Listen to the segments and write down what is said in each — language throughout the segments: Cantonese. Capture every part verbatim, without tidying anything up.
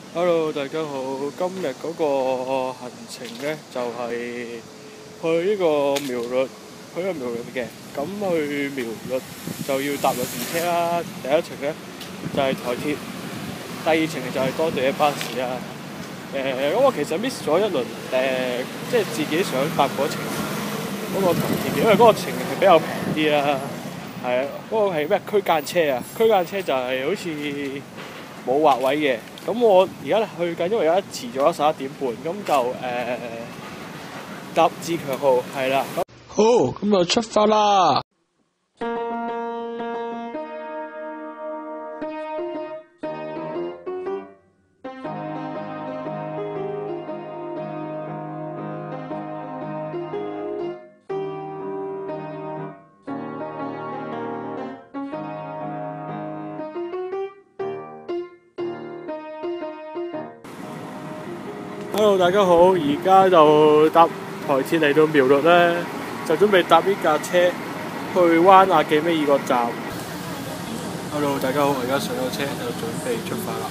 Hello，大家好。今日嗰個行程呢，就係、去呢個苗栗，去呢個苗栗嘅。咁去苗栗就要搭綠電車啦。第一程呢，就係、台鐵，第二程就係當地嘅巴士啦。誒、呃，咁我其實 miss 咗一輪誒、呃，即係自己想搭嗰程嗰、個台鐵嘅，因為嗰個程係比較平啲啦。係啊，嗰、個係咩區間車啊？區間車就係好似冇劃位嘅。咁我而家去緊，因為而家遲咗十一點半，咁就誒、呃、搭自強號係啦。好，咁就出發啦！ Hello， 大家好，而家就搭台鐵嚟到苗栗咧，就準備搭呢架車去灣亞嘅尾二個站。Hello， 大家好，我而家上咗車，就準備出發啦。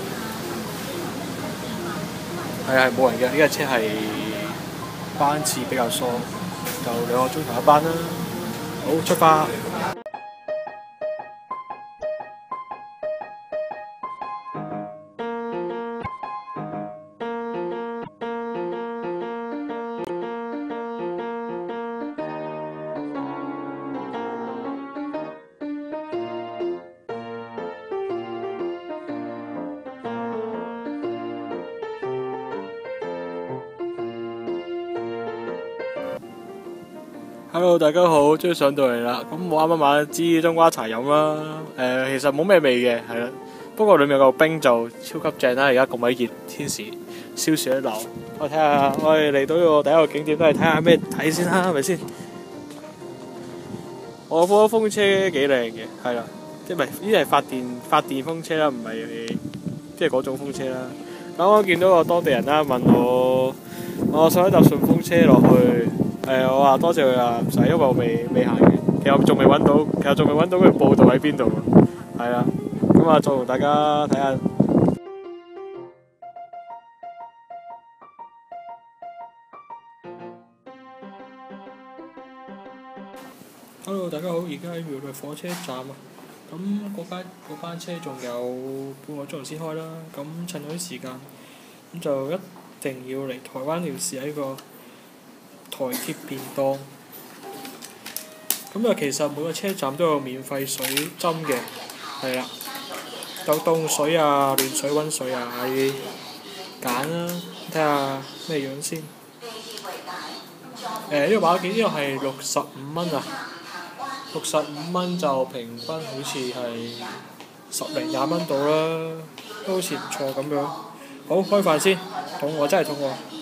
係係冇人嘅，呢架車係班次比較疏，就兩個鐘頭一班啦。好，出發！Hello， 大家好，終於上到嚟啦。咁我啱啱買咗支冬瓜茶飲啦。誒、呃，其實冇咩味嘅，係啦。不過裡面有個冰就超級正啦。而家咁鬼熱，天時消暑一流。我睇下，我哋嚟到呢個第一個景點都係睇下咩睇先啦，係咪先？我嗰風車幾靚嘅，係啦，即係唔係呢啲係發電發電風車啦，唔係即係嗰種風車啦。咁我見到個當地人啦，問我我想一搭順風車落去。誒、呃，我話多謝佢啊，唔使，因為我未未行嘅。其實我仲未揾到，其實仲未揾到佢報道喺邊度。係啦，咁啊，再同大家睇下。Hello， 大家好，而家喺苗栗火車站啊。咁嗰班嗰班車仲有半個鐘頭先開啦。咁趁咗啲時間，咁就一定要嚟台灣要試喺個台鐵便當。咁啊，其實每個車站都有免費水斟嘅，係啦，有凍水啊、暖水、溫水啊，你揀啦，睇下咩樣先。誒、呃，呢、這個買咗幾？呢、這個係六十五蚊啊，六十五蚊就平均好似係十零廿蚊到啦，都好似唔錯咁樣。好，開飯先，肚餓真係肚餓。